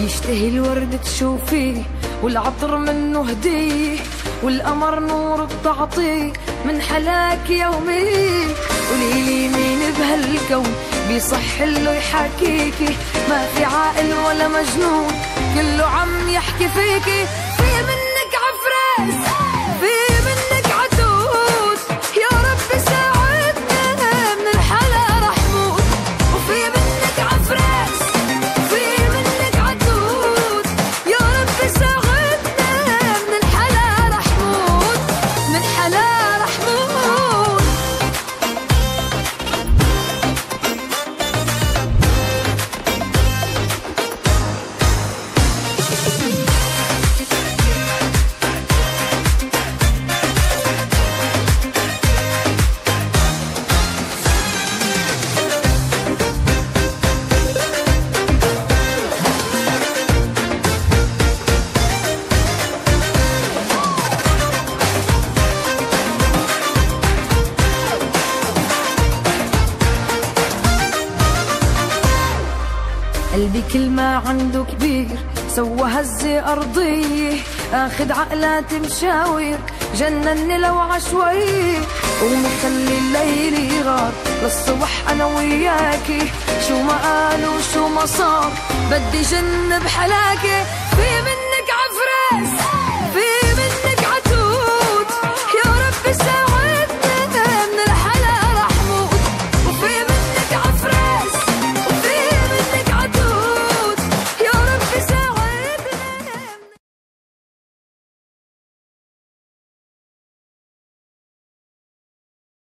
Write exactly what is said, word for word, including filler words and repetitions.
بيشتهي الورد تشوفيه والعطر منه هديه والقمر نور بتعطيه من حلاك يومي. قوليلي مين بهالكون بيصح له يحاكيكي؟ ما في عاقل ولا مجنون كله عم يحكي فيكي. في منك عفراس في منك عتود يا رب ساعدنا من الحلا رح موت. وفي منك عفراس في منك عتود يا رب ساعدنا من الحلا رح موت من حلا رح موت. قلبي كل ما عنده كبير سوى هزة أرضية آخد عقلات مشاوير جنني لو عشوائي. ومخلي الليل يغار للصبح أنا وياكي شو ما قالوا شو ما صار بدي جن بحلاكي. في منك عفراس